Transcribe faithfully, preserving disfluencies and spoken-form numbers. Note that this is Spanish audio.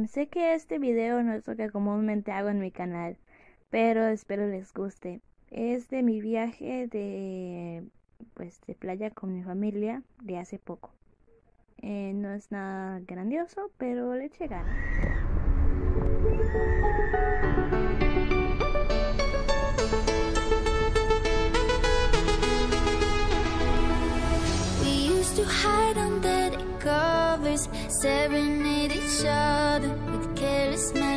Em, sé que este video no es lo que comúnmente hago en mi canal, pero espero les guste. Es de mi viaje de, pues, de playa con mi familia de hace poco. Eh, no es nada grandioso, pero le eché ganas. We used to hide under the covers, staring at each other with careless